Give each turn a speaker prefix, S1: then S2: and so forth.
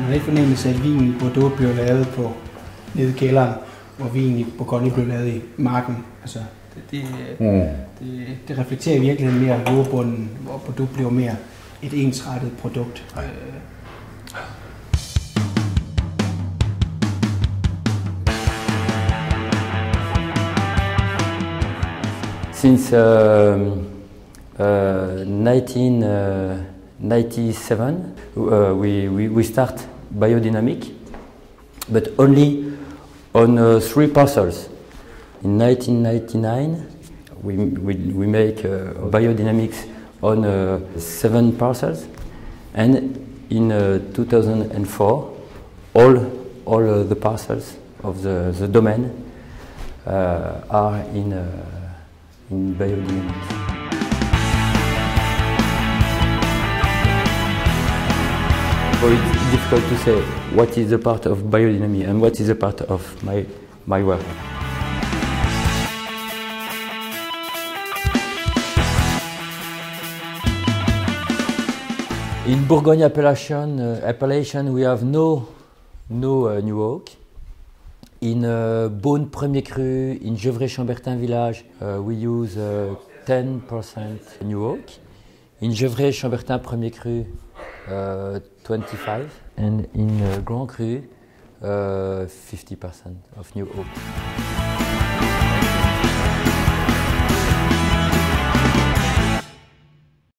S1: har lidt fornemmelse af, at vinen i Bordeaux blev lavet på nede i kælderen, hvor vinen i Bourgogne blev lavet i marken. Altså, det reflekterer i virkeligheden mere jordbunden, hvor Bordeaux bliver mere et ensrettet produkt.
S2: Since 1997, we start biodynamic, but only on 3 parcels. In 1999, we make biodynamics on 7 parcels, and in 2004, all the parcels of the domain are in biodynamics. So it's difficult to say what is the part of biodynamics and what is the part of my work. In Bourgogne appellation we have no new oak. In Beaune Premier Cru, in Gevrey-Chambertin village, we use 10% new oak. In Gevrey-Chambertin Premier Cru, 25%. And in Grand Cru, 50% of new oak.